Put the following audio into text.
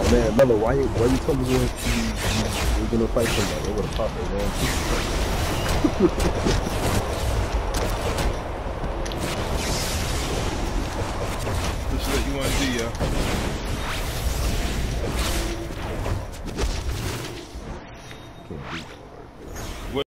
Man, Mello, why you told me you were gonna fight somebody? They would have popped their man.